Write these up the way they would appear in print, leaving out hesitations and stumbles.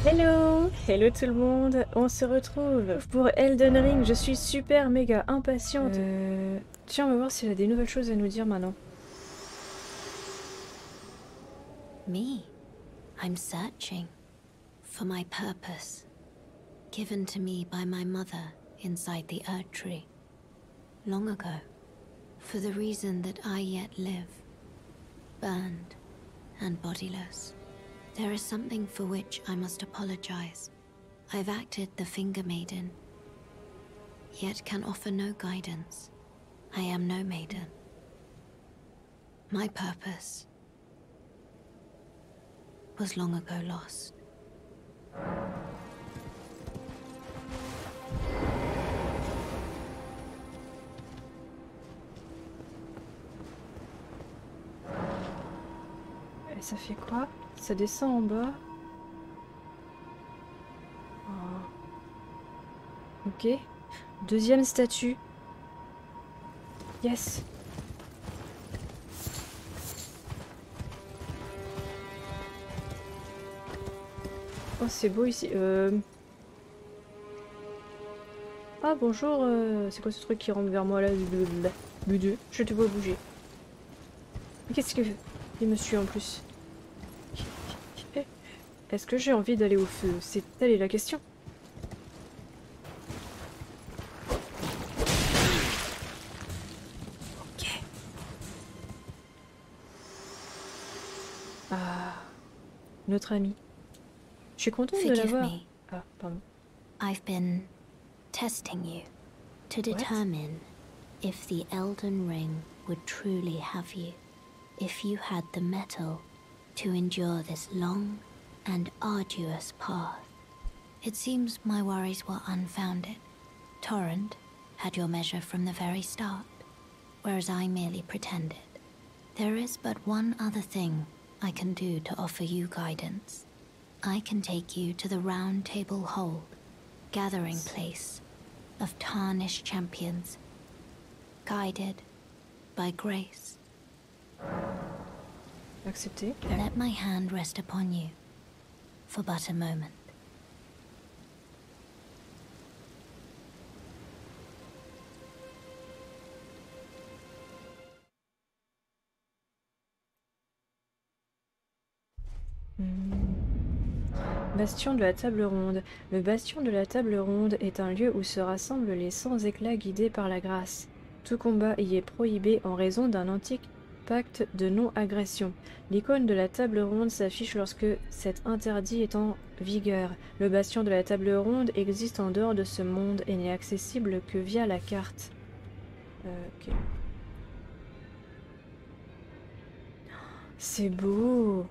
Hello! Hello tout le monde! On se retrouve pour Elden Ring. Je suis super méga impatiente. Tiens, on va voir s'il a des nouvelles choses à nous dire maintenant. Me? I'm searching for my purpose, given to me by my mother inside the Erd Tree, long ago, for the reason that I yet live, burned and bodiless. There is something for which I must apologize. I've acted the Finger Maiden, yet can offer no guidance. I am no maiden. My purpose was long ago lost. Et ça fait quoi? Ça descend en bas. Oh. Ok. Deuxième statue. Yes. Oh, c'est beau ici. Ah, bonjour. C'est quoi ce truc qui rentre vers moi là? Budu. Je te vois bouger. Mais qu'est-ce que... Il me suit en plus. Est-ce que j'ai envie d'aller au feu? C'est telle est la question. Ok. Ah, notre ami. Je suis contente de Forgive l'avoir. me. Ah, pardon. I've been testing you to determine if the Elden Ring would truly have you, if you had the mettle to endure this long and arduous path. It seems my worries were unfounded. Torrent had your measure from the very start, whereas I merely pretended. There is but one other thing I can do to offer you guidance. I can take you to the Round Table Hold, gathering place of tarnished champions, guided by grace. Accepté. Let my hand rest upon you for but a moment. Bastion de la Table Ronde. Le Bastion de la Table Ronde est un lieu où se rassemblent les 100 éclats guidés par la grâce. Tout combat y est prohibé en raison d'un antique pacte de non-agression. L'icône de la Table Ronde s'affiche lorsque cet interdit est en vigueur. Le Bastion de la Table Ronde existe en dehors de ce monde et n'est accessible que via la carte. Ok. C'est beau!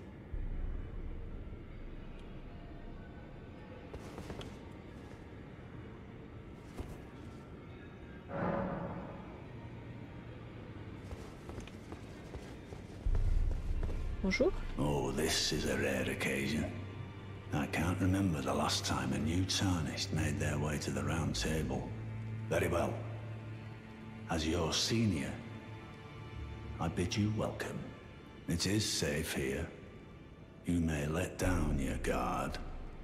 Bonjour. Oh, this is a rare occasion. I can't remember the last time a new Tarnished made their way to the Round Table. Very well. As your senior, I bid you welcome. It is safe here. You may let down your guard.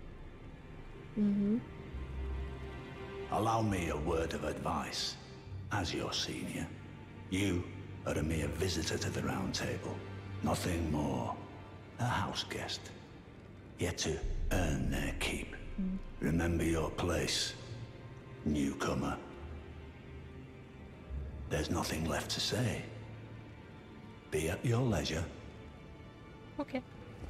Allow me a word of advice. As your senior, you are a mere visitor to the Round Table. Nothing more. A house guest. Yet to earn their keep. Remember your place, newcomer. There's nothing left to say. Be at your leisure. Ok.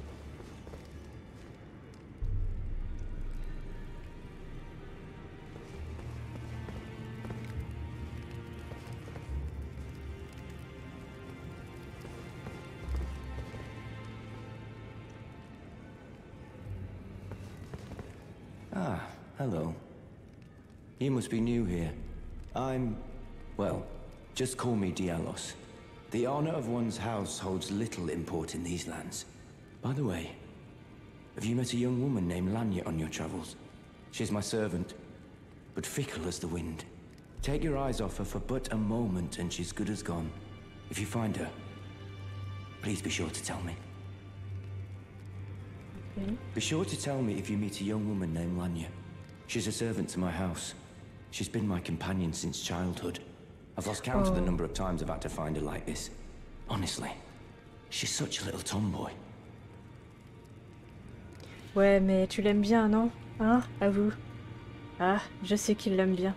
Ah, hello. You must be new here. Well, just call me Dialos. The honor of one's house holds little import in these lands. By the way, have you met a young woman named Lanya on your travels? She's my servant, but fickle as the wind. Take your eyes off her for but a moment and she's good as gone. If you find her, please be sure to tell me. Be sure to tell me if you meet a young woman named Lanya. She's a servant to my house. She's been my companion since childhood. I've lost count of the number of times I've had to find her like this. Honestly, she's such a little tomboy. Ouais, mais tu l'aimes bien, non? Hein? Avoue. Ah, je sais qu'il l'aime bien.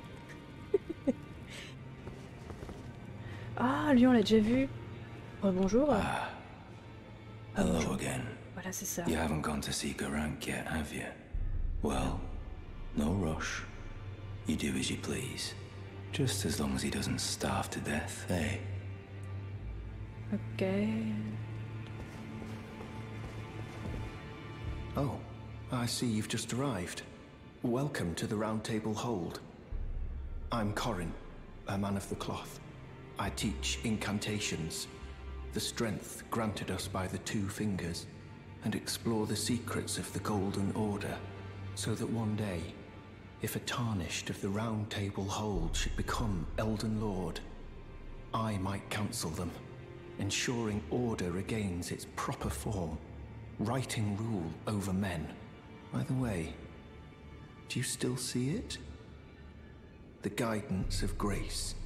Ah, lui, on l'a déjà vu. Oh, bonjour. Hello again. Voilà, c'est ça. You haven't gone to see Garank yet, have you? Well, no rush. You do as you please. Just as long as he doesn't starve to death, eh? Ok. Oh, I see you've just arrived. Welcome to the Round Table Hold. I'm Corin, a man of the cloth. I teach incantations, the strength granted us by the Two Fingers, and explore the secrets of the Golden Order, so that one day, if a Tarnished of the Round Table Hold should become Elden Lord, I might counsel them, ensuring order regains its proper form, righting rule over men. By the way, do you still see it? The guidance of grace.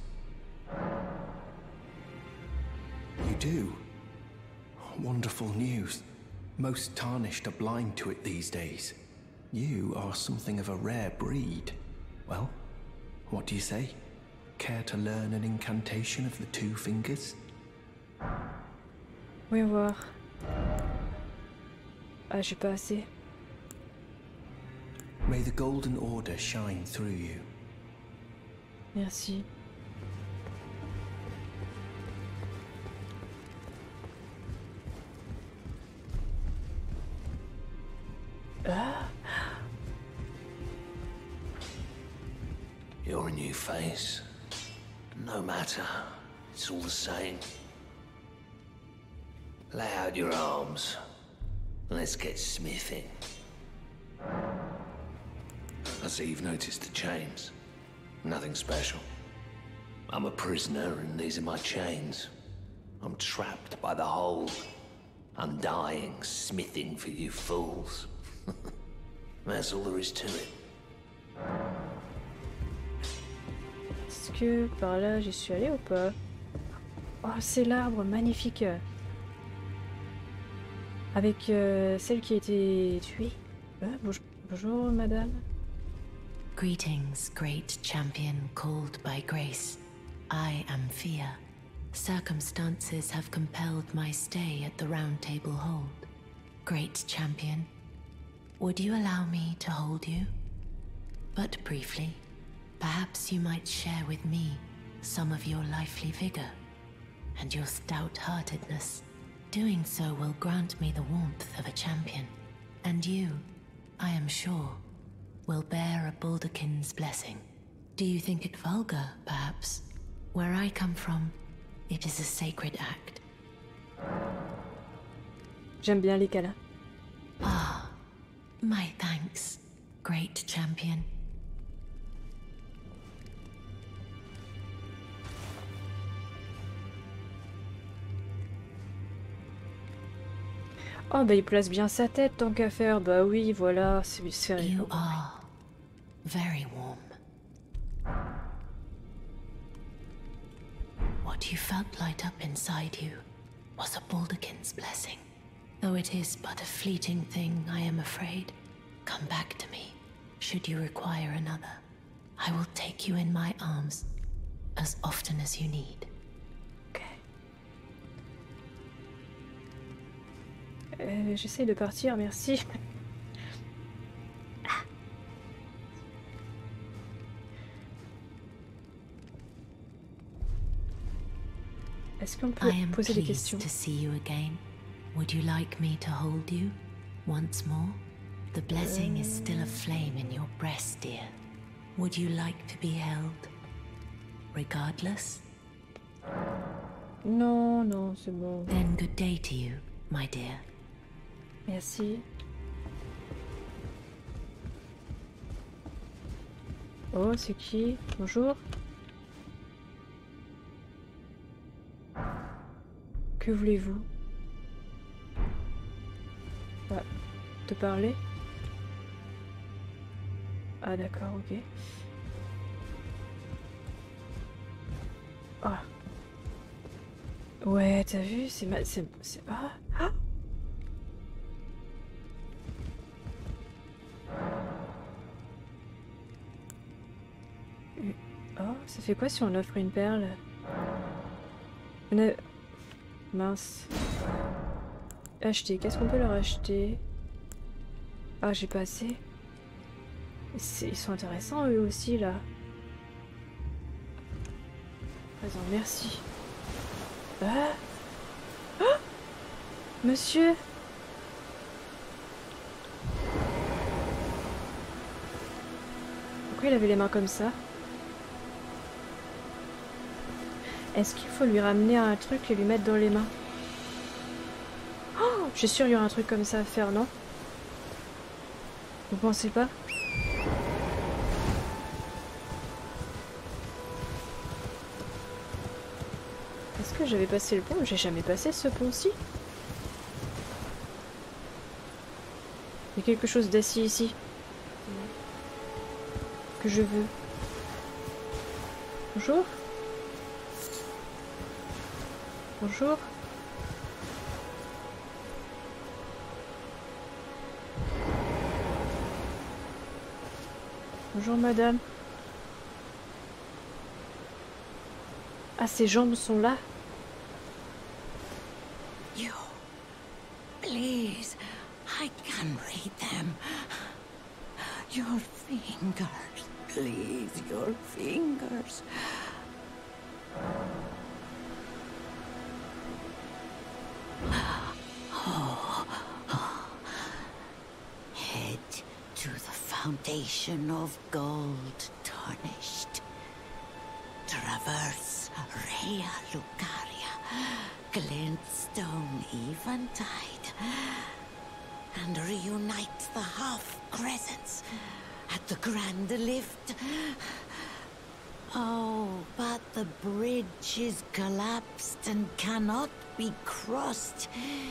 You do? Wonderful news. Most Tarnished are blind to it these days. You are something of a rare breed. Well, what do you say? Care to learn an incantation of the Two Fingers? Voyons voir. Ah, j'ai pas assez. May the Golden Order shine through you. Merci. You're a new face. No matter. It's all the same. Lay out your arms. Let's get smithing. I see you've noticed the chains. Nothing special. I'm a prisoner and these are my chains. I'm trapped by the hold. I'm dying, smithing for you fools. That's all there is to it. Est-ce que par là j'y suis allée ou pas? Oh, c'est l'arbre magnifique. Avec celle qui a été tuée. Bonjour, madame. Greetings, great champion called by grace. I am Fia. Circumstances have compelled my stay at the Round Table Hold. Great champion, would you allow me to hold you? But briefly, perhaps you might share with me some of your lively vigor and your stout-heartedness. Doing so will grant me the warmth of a champion, and you, I am sure, will bear a Balderkin's blessing. Do you think it vulgar, perhaps? Where I come from, it is a sacred act. J'aime bien les câlins. Ah, my thanks, great champion. Oh, bah il place bien sa tête tant qu'à faire. Bah oui, voilà, c'est You are very warm. What you felt light up inside you was a Balderkin's blessing. Though it is but a fleeting thing, I am afraid. Come back to me, should you require another. I will take you in my arms as often as you need. Ok. J'essaie de partir, merci. Est-ce qu'on peut I am poser des pleased questions? to see you again. Would you like me to hold you once more? The blessing is still aflame in your breast, dear. Would you like to be held? Regardless? Non, non, c'est bon. Then good day to you, my dear. Merci. Oh, c'est qui? Bonjour. Que voulez-vous? Ouais. te parler. Ah d'accord, ok. Ah. Ouais, t'as vu, c'est mal... c'est... Ah, ah. Oh, ça fait quoi si on offre une perle? Mince. Acheter, qu'est-ce qu'on peut leur acheter? Ah, j'ai pas assez. Ils sont intéressants eux aussi là. Présent, merci. Ah, ah, monsieur. Pourquoi il avait les mains comme ça? Est-ce qu'il faut lui ramener un truc et lui mettre dans les mains? Oh, je suis sûre qu'il y aura un truc comme ça à faire, non? Vous pensez pas? Est-ce que j'avais passé le pont? J'ai jamais passé ce pont-ci. Il y a quelque chose d'assis ici. Que je veux. Bonjour. Bonjour. Bonjour madame. Ah, ses jambes sont là. You, please, I can read them. Your fingers, please, your fingers. Head to the foundation of gold tarnished. Traverse Rhea Lucaria, glintstone eventide, and reunite the half-crescents at the grand lift. Oh, but the bridge is collapsed and cannot be crossed.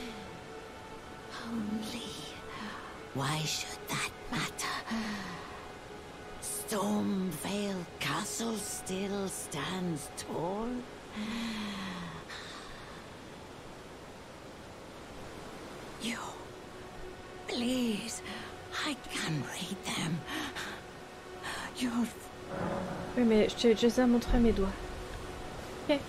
Only, why should that matter? Stormvale Castle still stands tall. You, please, I can read them. Your... Oui, mais je t'ai déjà montré mes doigts. Ok.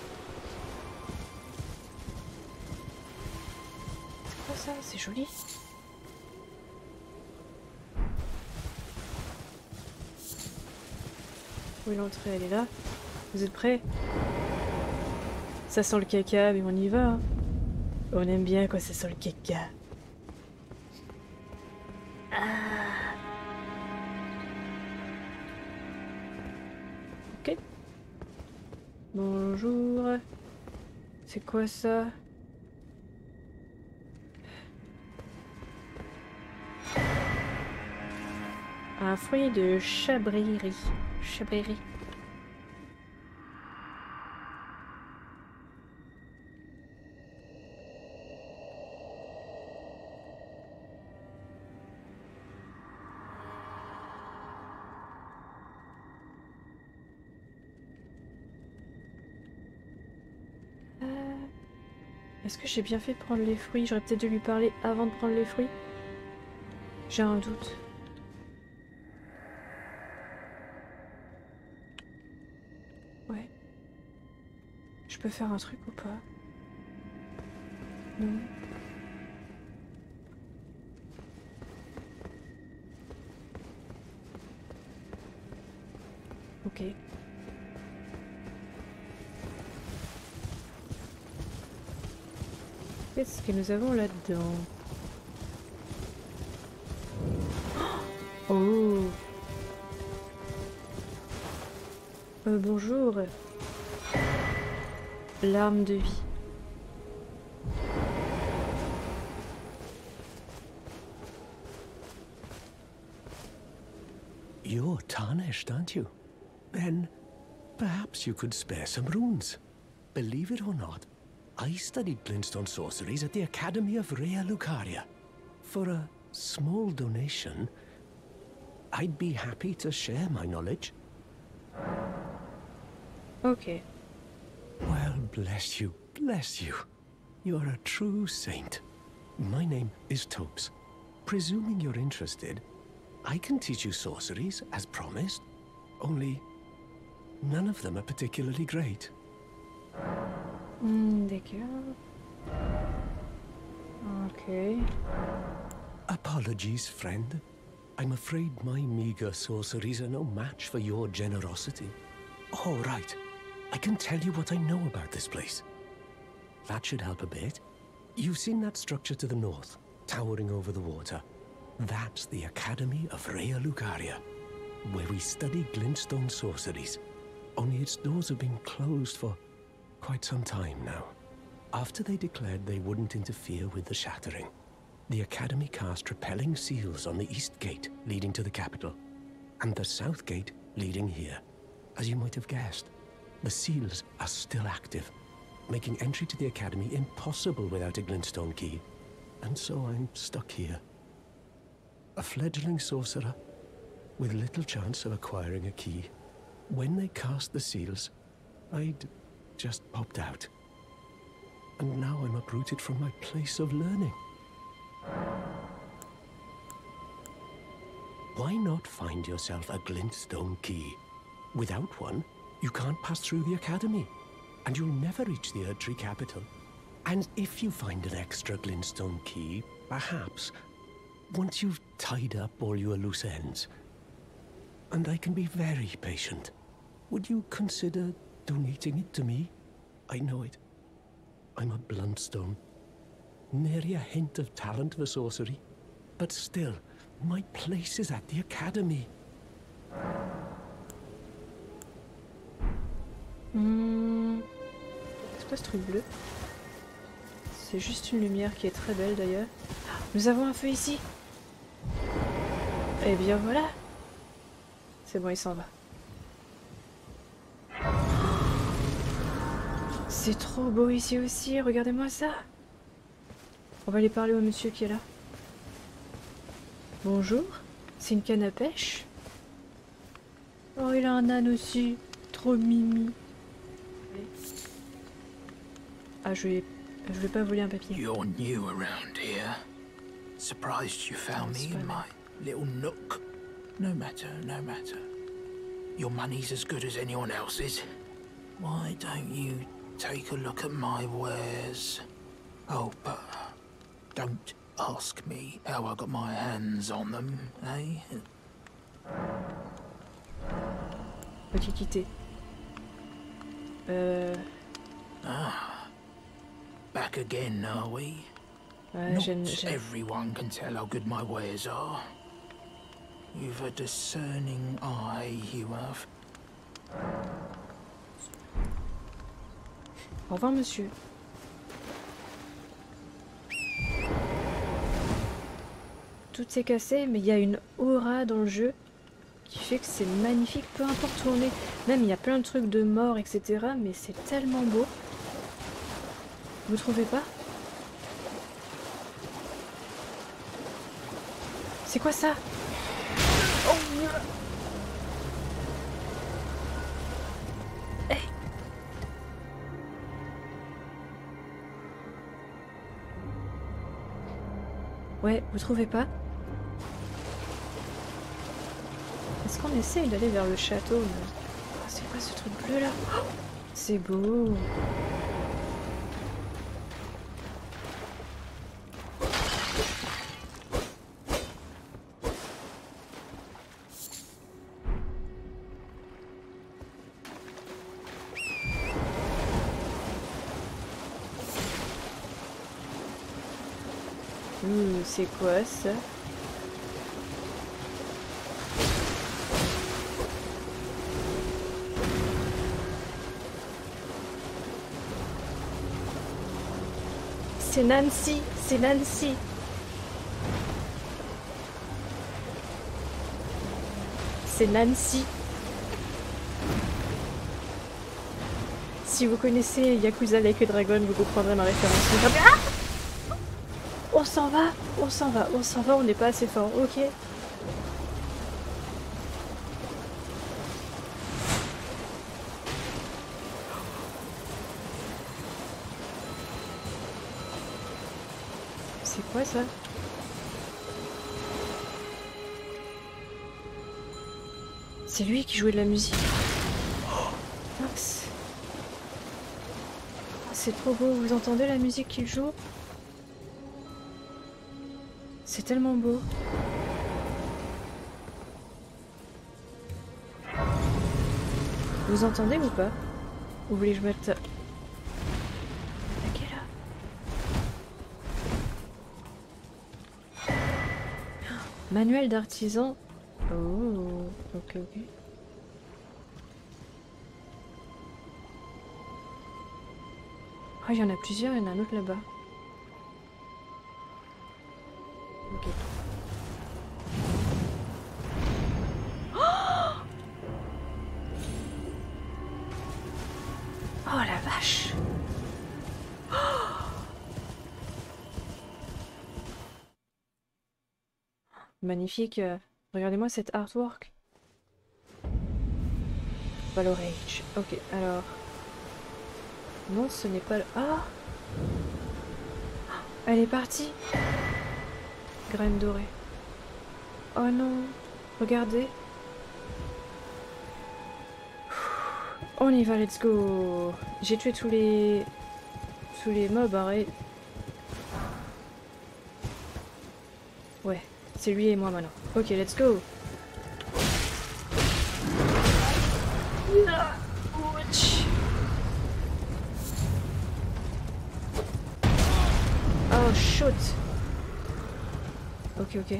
C'est quoi ça? C'est joli. Oui, l'entrée, elle est là. Vous êtes prêts? Ça sent le caca, mais on y va. Hein. On aime bien quand ça sent le caca. Ah. Ok. Bonjour. C'est quoi ça? Un fruit de chabrieri. Chabrieri. Est-ce que j'ai bien fait de prendre les fruits? J'aurais peut-être dû lui parler avant de prendre les fruits. J'ai un doute. Ouais. Je peux faire un truc ou pas? Non. Ok. Qu'est-ce que nous avons là-dedans? Oh! Bonjour. L'arme de vie. You're tarnished, aren't you? Then perhaps you could spare some runes. Believe it or not, I studied glintstone sorceries at the Academy of Rhea Lucaria. For a small donation, I'd be happy to share my knowledge. Ok. Well, bless you, bless you. You're a true saint. My name is Topes. Presuming you're interested, I can teach you sorceries, as promised. Only, none of them are particularly great. D'accord. Ok. Apologies, friend. I'm afraid my meager sorceries are no match for your generosity. All right. I can tell you what I know about this place. That should help a bit. You've seen that structure to the north, towering over the water. That's the Academy of Raya Lucaria, where we study glintstone sorceries. Only its doors have been closed for quite some time now. After they declared they wouldn't interfere with the shattering, the Academy cast repelling seals on the east gate leading to the capital, and the south gate leading here. As you might have guessed, the seals are still active, making entry to the Academy impossible without a glintstone key. And so I'm stuck here. A fledgling sorcerer with little chance of acquiring a key. When they cast the seals, I'd just popped out. And now I'm uprooted from my place of learning. Why not find yourself a glintstone key? Without one, you can't pass through the Academy, and you'll never reach the Erdtree capital. And if you find an extra glintstone key, perhaps, once you've tied up all your loose ends, and I can be very patient, would you consider donating it to me? I know it. I'm a bluntstone. Nary a hint of talent for sorcery, but still, my place is at the Academy. C'est quoi ce truc bleu? C'est juste une lumière qui est très belle d'ailleurs. Nous avons un feu ici. Eh bien voilà. C'est bon, il s'en va. C'est trop beau ici aussi, regardez-moi ça. On va aller parler au monsieur qui est là. Bonjour, c'est une canne à pêche? Oh, il a un âne aussi. Trop mimi. Ah, je vais pas voler un papier. You're new around here. Surprised you found me in my little nook. No matter, no matter. Your money's as good as anyone else's. Why don't you take a look at my wares? Oh, but don't ask me how I got my hands on them, eh? Ok, quitter. Ah, back again, are we? Ouais, Not everyone can tell how good my wares are. You've a discerning eye, you have. Au revoir, monsieur. Tout s'est cassé, mais il y a une aura dans le jeu qui fait que c'est magnifique, peu importe où on est. Même il y a plein de trucs de mort, etc. Mais c'est tellement beau. Vous trouvez pas? C'est quoi ça? Oh, hey. Ouais, vous trouvez pas? Est-ce qu'on essaye d'aller vers le château? C'est quoi ce truc bleu là? Oh, c'est beau. C'est quoi ça? C'est Nancy, c'est Nancy. C'est Nancy. Si vous connaissez Yakuza Like a Dragon, vous comprendrez ma référence. Ah, On s'en va, on s'en va, on s'en va, on n'est pas assez fort, ok. C'est quoi ça? C'est lui qui jouait de la musique. Oh, mince. C'est trop beau, vous entendez la musique qu'il joue? C'est tellement beau. Vous entendez ou pas? Vous voulez que je mette... Ok là. Manuel d'artisan. Oh, ok, ok. Oh, il y en a plusieurs, il y en a un autre là-bas. Ok. Oh la vache! Oh, magnifique. Regardez-moi cet artwork. Valorage. Ok, alors... Non, ce n'est pas le... Ah! Elle est partie! Graine dorée. Oh non! Regardez! On y va, let's go! J'ai tué tous les mobs, arrête! Ouais, c'est lui et moi maintenant. Ok, let's go! Ouch. Oh shoot! Ok, ok.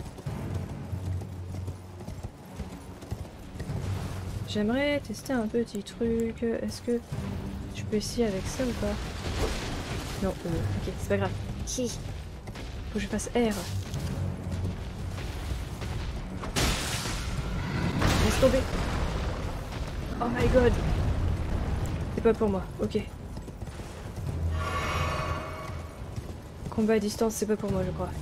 J'aimerais tester un petit truc. Est-ce que je peux essayer avec ça ou pas? Non, ok, c'est pas grave. Si. Faut que je fasse R. Laisse tomber. Oh my god. C'est pas pour moi, ok. Combat à distance, c'est pas pour moi, je crois.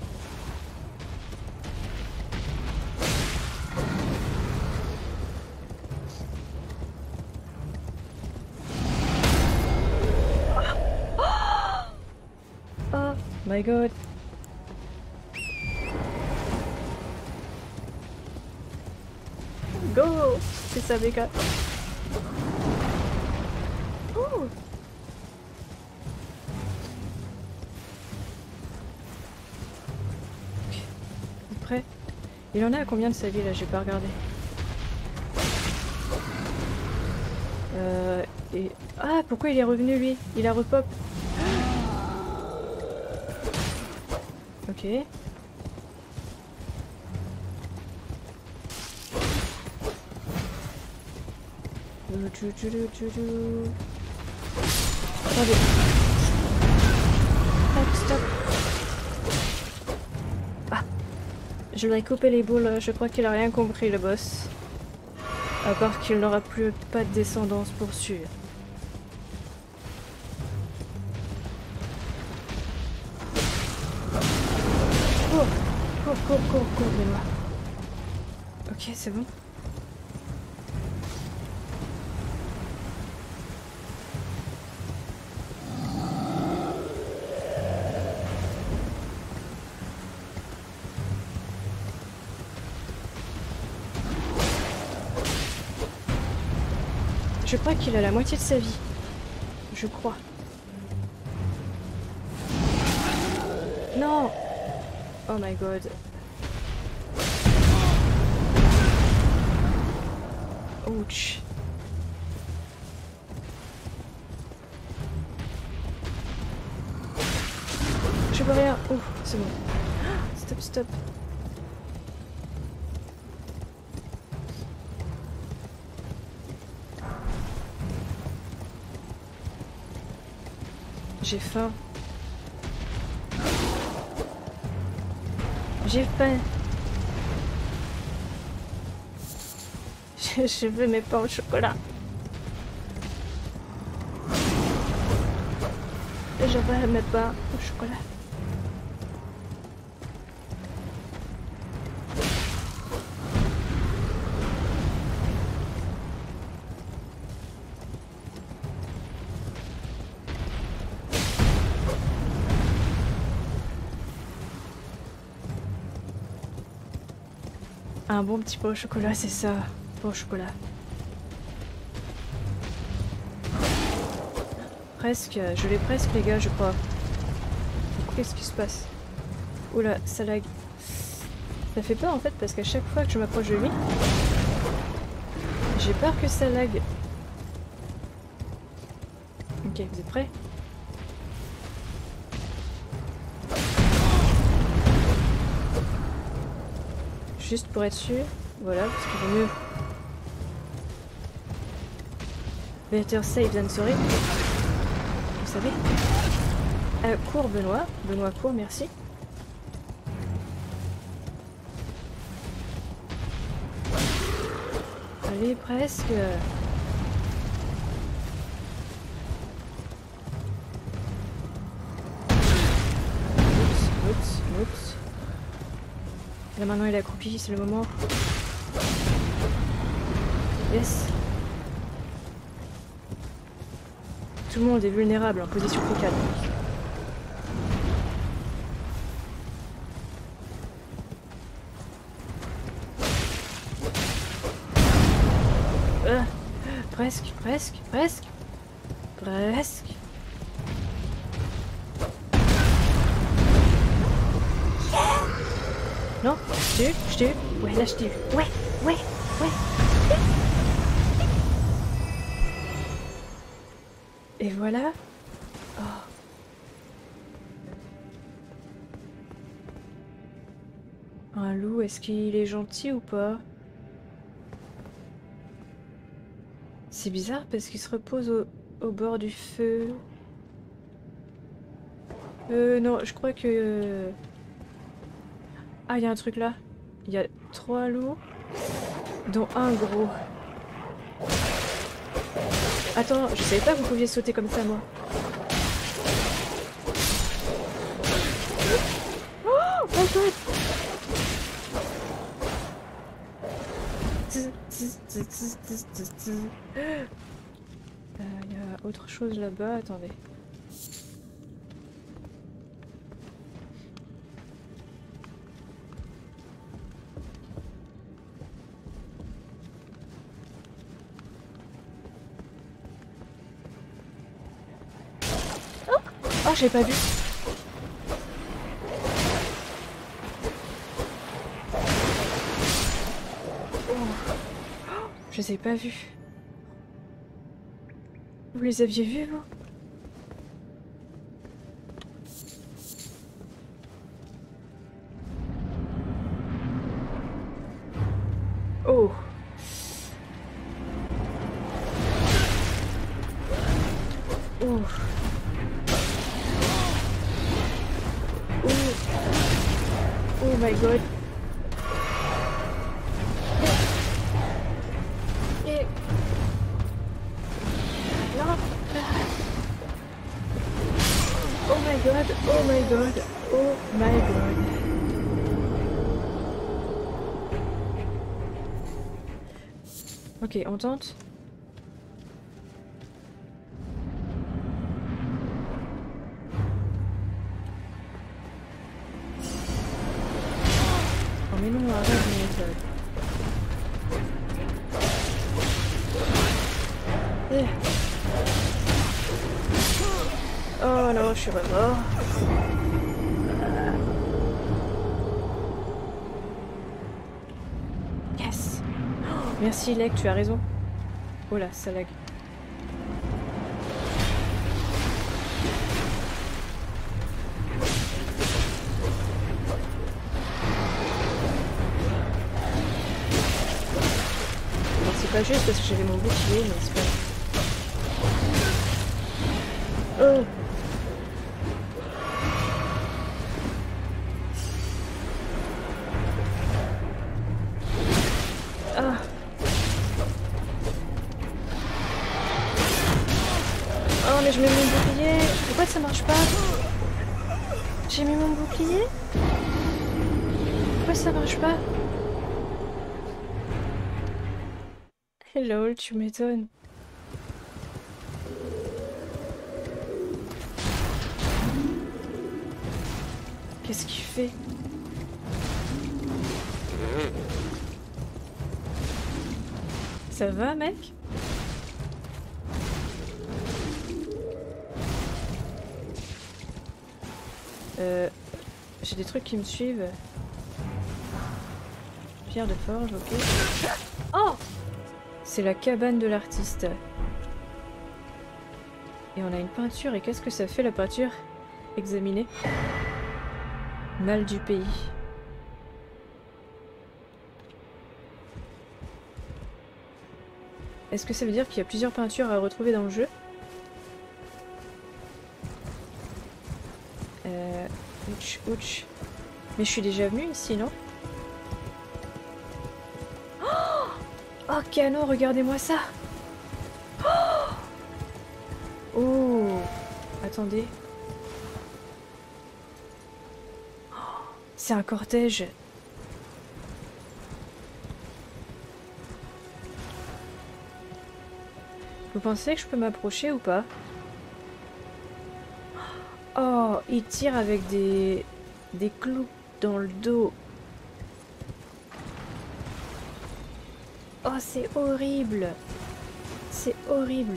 Oh my god. Go! C'est ça, Becca. Oh! Prêt? Il en a à combien de sa vie là? J'ai pas regardé. Et... Ah, pourquoi il est revenu lui? Il a repop. Ok. Attendez. Hop, stop. Ah. Je lui ai coupé les boules, je crois qu'il a rien compris le boss. À part qu'il n'aura plus pas de descendance pour sûr. Cours, Benoît. Ok, c'est bon. Je crois qu'il a la moitié de sa vie. Je crois. Non! Oh my god. Ouch. Je vois rien. Oh, c'est bon. Stop, stop. J'ai faim. J'ai faim. Je veux mes pains au chocolat. Je veux mes pains au chocolat. Un bon petit pain au chocolat, c'est ça. Pain au chocolat. Presque, je l'ai presque les gars, je crois. Qu'est-ce qui se passe? Oula, ça lag. Ça fait peur en fait parce qu'à chaque fois que je m'approche de lui, j'ai peur que ça lag. Ok, vous êtes prêts? Juste pour être sûr, voilà, parce qu'il vaut mieux. Better safe than sorry. Vous savez. Cours Benoît. Benoît cours, merci. Allez, presque. Oups. Là maintenant il est accroupi, c'est le moment. Yes. Tout le monde est vulnérable en position focale. Presque. Non, je t'ai eu. Ouais, là je t'ai eu. Ouais. Et voilà. Oh. Un loup, est-ce qu'il est gentil ou pas? C'est bizarre parce qu'il se repose au bord du feu. Non, je crois que... Ah, il y a un truc là. Il y a 3 loups, dont un gros. Attends, je savais pas que vous pouviez sauter comme ça, moi. Oh my god! Il y a autre chose là-bas, attendez. Oh, j'ai pas vu. Oh, je les ai pas vus. Vous les aviez vus, vous? Oh. Oh. Oh my god. Non. Oh my god. Ok, on tente. Mais non, arrête de méthode. Oh non, je suis remort. Yes. Oh, merci Leg, tu as raison. Oh là, ça lag. Pas juste parce que j'avais mon bouclier, mais c'est pas... Oh. Ah. Oh mais je mets mon bouclier. Pourquoi ça marche pas? J'ai mis mon bouclier. Pourquoi ça marche pas? Lol, tu m'étonnes. Qu'est-ce qu'il fait? Ça va, mec? J'ai des trucs qui me suivent. Pierre de forge, ok. Oh! C'est la cabane de l'artiste. Et on a une peinture, et qu'est-ce que ça fait la peinture? Examiner. Mal du pays. Est-ce que ça veut dire qu'il y a plusieurs peintures à retrouver dans le jeu? Ouch, ouch. Mais je suis déjà venue ici, non? Oh, canon, regardez-moi ça! Oh! Attendez. C'est un cortège. Vous pensez que je peux m'approcher ou pas? Oh, il tire avec des clous dans le dos. Oh, c'est horrible. C'est horrible.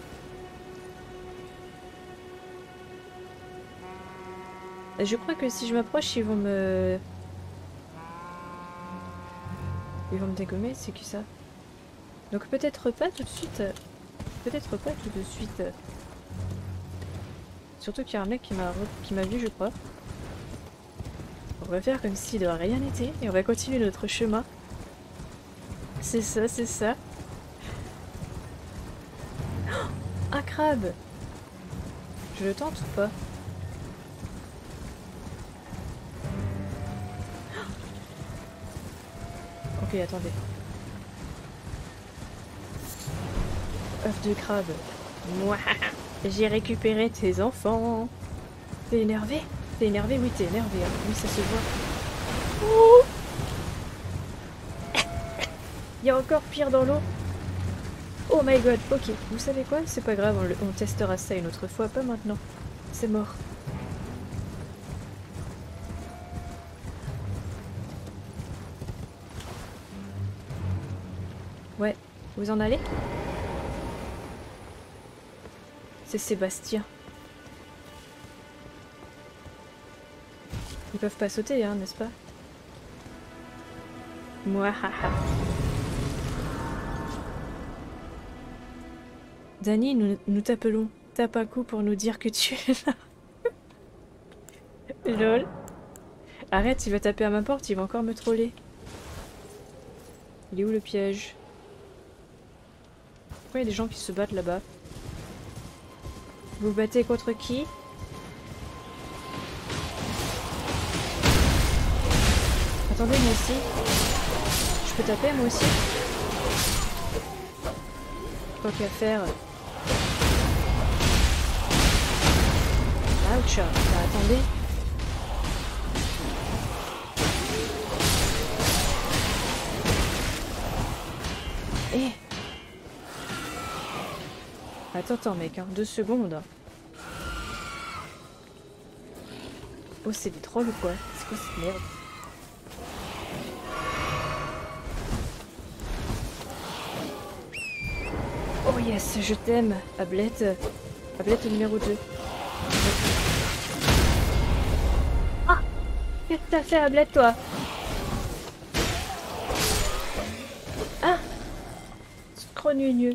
Je crois que si je m'approche, ils vont me dégommer, c'est qui ça? Donc peut-être pas tout de suite. Peut-être pas tout de suite. Surtout qu'il y a un mec qui m'a vu, je crois. On va faire comme si de rien n'était et on va continuer notre chemin. C'est ça, c'est ça. Oh, un crabe! Je le tente ou pas? Ok, attendez. Œuf de crabe. Moi, j'ai récupéré tes enfants. T'es énervé? T'es énervé? Oui, t'es énervé. Hein. Oui, ça se voit. Oh, il y a encore pire dans l'eau. Oh my god. Ok, vous savez quoi? C'est pas grave, on testera ça une autre fois, pas maintenant. C'est mort. Ouais, vous en allez? C'est Sébastien. Ils peuvent pas sauter, hein, n'est-ce pas? Mouahaha. Dany, nous t'appelons. Tape un coup pour nous dire que tu es là. Lol. Arrête, il va taper à ma porte, il va encore me troller. Il est où le piège? Pourquoi il y a des gens qui se battent là-bas? Vous battez contre qui? Attendez, moi aussi. Je peux taper, moi aussi? Tant qu'à faire. Ouch. Bah, attendez. Eh. Attends, mec, hein, 2 secondes. Oh, c'est des trolls ou quoi? C'est quoi cette merde? Oh yes, je t'aime, Ablette. Ablette numéro 2. Ah! Qu'est-ce que t'as fait, Ablette, toi? Ah! Scrogneux.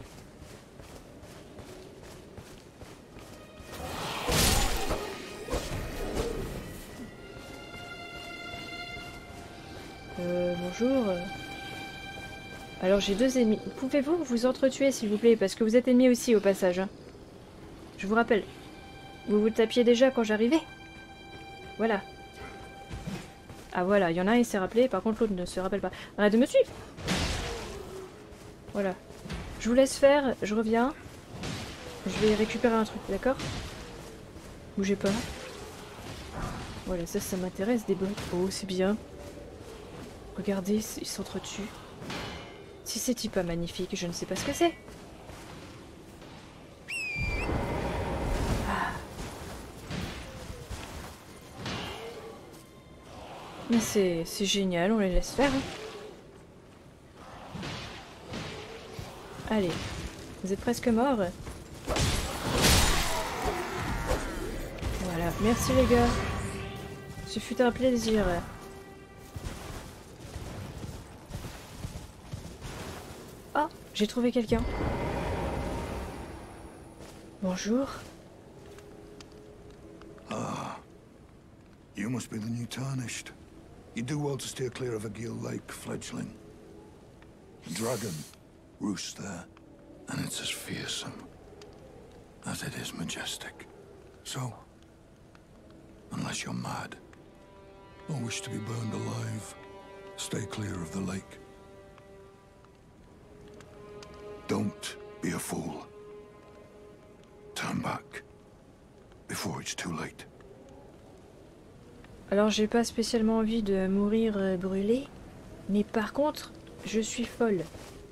Bonjour. Alors j'ai 2 ennemis. Pouvez-vous vous entretuer s'il vous plaît? Parce que vous êtes ennemis aussi au passage. Hein. Je vous rappelle. Vous vous tapiez déjà quand j'arrivais? Voilà. Ah voilà, il y en a un il s'est rappelé, par contre l'autre ne se rappelle pas. Arrête de me suivre! Voilà. Je vous laisse faire, je reviens. Je vais récupérer un truc, d'accord? Bougez pas. Voilà, ça m'intéresse des bottes. Oh, c'est bien. Regardez, ils s'entretuent. Si c'est pas magnifique, je ne sais pas ce que c'est. Ah. Mais c'est génial, on les laisse faire. Hein. Allez, vous êtes presque morts. Voilà, merci les gars. Ce fut un plaisir. Ah, j'ai trouvé quelqu'un. Bonjour. Ah, you must be the new Tarnished. You do well to steer clear of Agheel Lake, fledgling. The dragon roosts there, and it's as fearsome as it is majestic. So, unless you're mad, or wish to be burned alive, stay clear of the lake. Don't be a fool. Turn back before it's too late. Alors j'ai pas spécialement envie de mourir brûlée, mais par contre, je suis folle.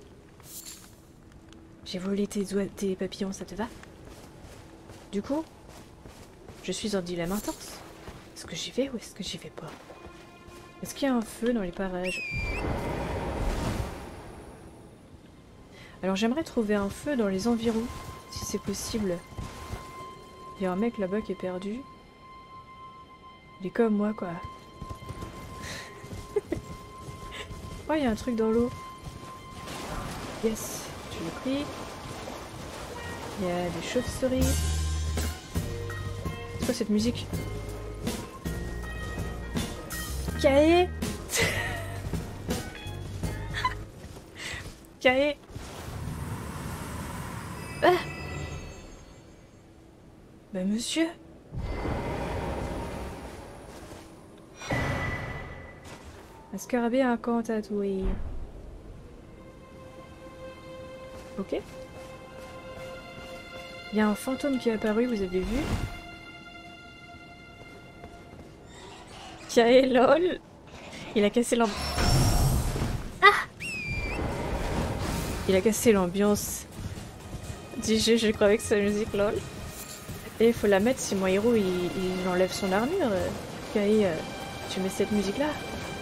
J'ai volé tes papillons, ça te va? Du coup, je suis en dilemme intense. Est-ce que j'y vais ou est-ce que j'y vais pas? Est-ce qu'il y a un feu dans les parages? Alors j'aimerais trouver un feu dans les environs, si c'est possible. Il y a un mec là-bas qui est perdu. Il est comme moi, quoi. Oh, il y a un truc dans l'eau. Yes, je l'ai pris. Il y a des chauves-souris. C'est quoi cette musique? Kae Kae Ah Bah monsieur. Un scarabée incantatoire. Ok. Il y a un fantôme qui est apparu, vous avez vu? Kae lol. Il a cassé l'ambiance. Ah! Il a cassé l'ambiance. DJ, je croyais que c'est la musique lol. Et il faut la mettre si mon héros il enlève son armure. Kae, tu mets cette musique là?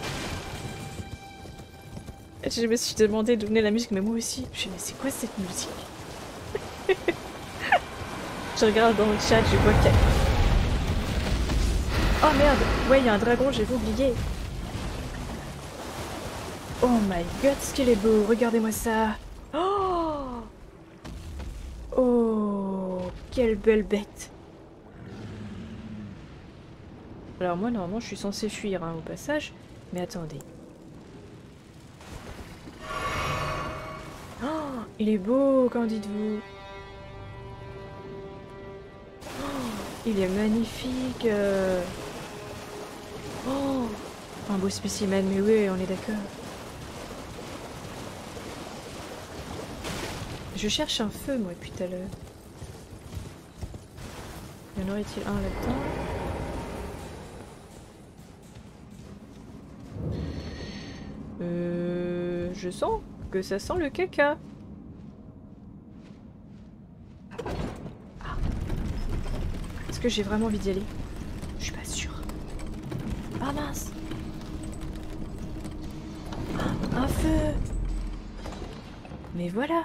Je me suis demandé d'où venait la musique, mais moi aussi. Je me suis dit, mais c'est quoi cette musique? Je regarde dans le chat, je vois qu'il y a... Oh merde! Ouais, il y a un dragon, j'ai oublié. Oh my god, ce qu'il est beau! Regardez-moi ça! Oh! Oh! Quelle belle bête! Alors moi, normalement, je suis censée fuir hein, au passage. Mais attendez. Oh! Il est beau, qu'en dites-vous? Il est magnifique. Oh, un beau spécimen, mais oui, on est d'accord. Je cherche un feu, moi, depuis tout à l'heure. Y en aurait-il un là-dedans? Je sens que ça sent le caca. Est-ce que j'ai vraiment envie d'y aller? Je suis pas sûre. Ah mince! Ah, un feu! Mais voilà!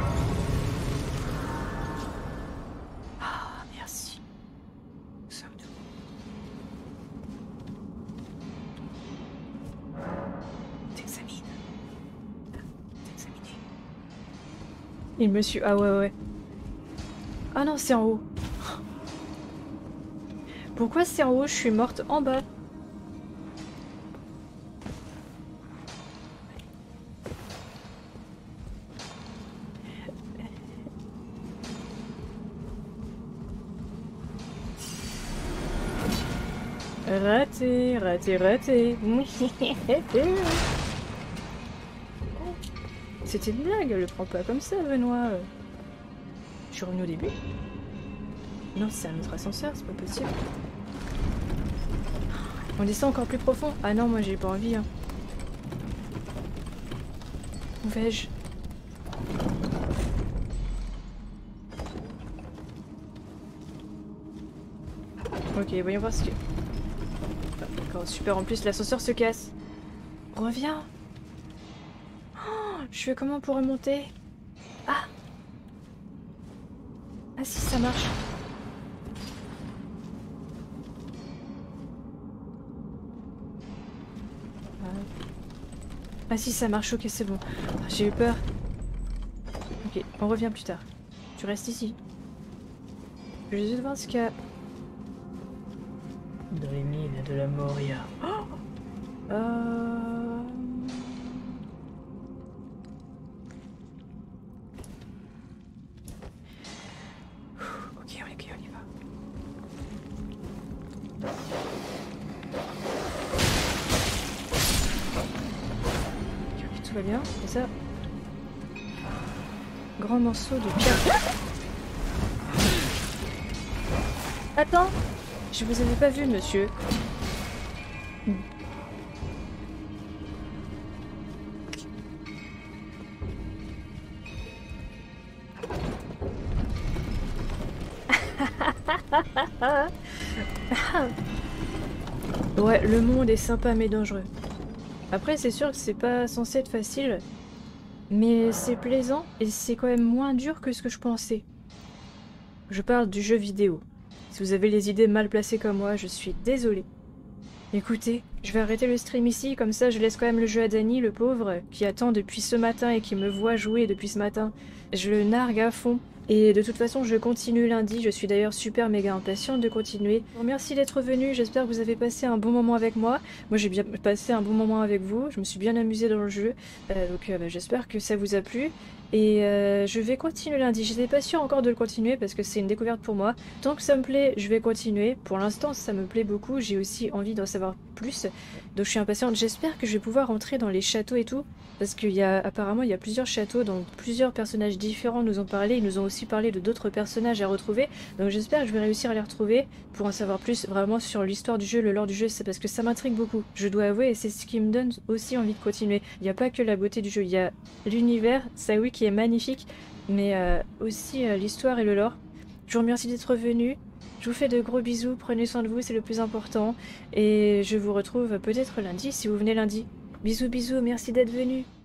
Ah, merci. Sommes-nous? T'examines. T'examiner. Il me suit. Ah ouais, ouais. Ah non, c'est en haut. Pourquoi c'est en haut? Je suis morte en bas. Raté, raté, raté. C'était une blague, le prends pas comme ça, Benoît. Je suis revenue au début. Non, c'est un autre ascenseur, c'est pas possible. On descend encore plus profond. Ah non, moi j'ai pas envie. Hein. Où vais-je? Ok, voyons voir ce que... Ah, d'accord, super, en plus l'ascenseur se casse. Reviens. Oh, je fais comment pour remonter? Ah! Ah si, ça marche. Ah si, ça marche, ok, c'est bon. J'ai eu peur. Ok, on revient plus tard. Tu restes ici. Je vais juste voir ce qu'il y a dans les mines de la Moria. Oh ok, on y va. Ok, tout va bien. Et ça... Grand morceau de pierre. Attends, je vous avais pas vu, monsieur. Ouais, le monde est sympa mais dangereux. Après, c'est sûr que c'est pas censé être facile, mais c'est plaisant et c'est quand même moins dur que ce que je pensais. Je parle du jeu vidéo. Si vous avez les idées mal placées comme moi, je suis désolée. Écoutez, je vais arrêter le stream ici, comme ça je laisse quand même le jeu à Danny, le pauvre, qui attend depuis ce matin et qui me voit jouer depuis ce matin. Je le nargue à fond. Et de toute façon, je continue lundi, je suis d'ailleurs super méga impatiente de continuer. Bon, merci d'être venu, j'espère que vous avez passé un bon moment avec moi. Moi j'ai bien passé un bon moment avec vous, je me suis bien amusée dans le jeu. J'espère que ça vous a plu. Et je vais continuer lundi. J'étais pas sûre encore de le continuer parce que c'est une découverte pour moi. Tant que ça me plaît, je vais continuer. Pour l'instant, ça me plaît beaucoup. J'ai aussi envie d'en savoir plus. Donc je suis impatiente. J'espère que je vais pouvoir rentrer dans les châteaux et tout. Parce qu'apparemment, il y a plusieurs châteaux dont plusieurs personnages différents nous ont parlé. Ils nous ont aussi parlé de d'autres personnages à retrouver. Donc j'espère que je vais réussir à les retrouver pour en savoir plus vraiment sur l'histoire du jeu, le lore du jeu. C'est parce que ça m'intrigue beaucoup. Je dois avouer, et c'est ce qui me donne aussi envie de continuer. Il n'y a pas que la beauté du jeu. Il y a l'univers, ça oui, qui est magnifique. Mais aussi l'histoire et le lore. Je vous remercie d'être venu. Je vous fais de gros bisous. Prenez soin de vous, c'est le plus important. Et je vous retrouve peut-être lundi si vous venez lundi. Bisous, bisous, merci d'être venu.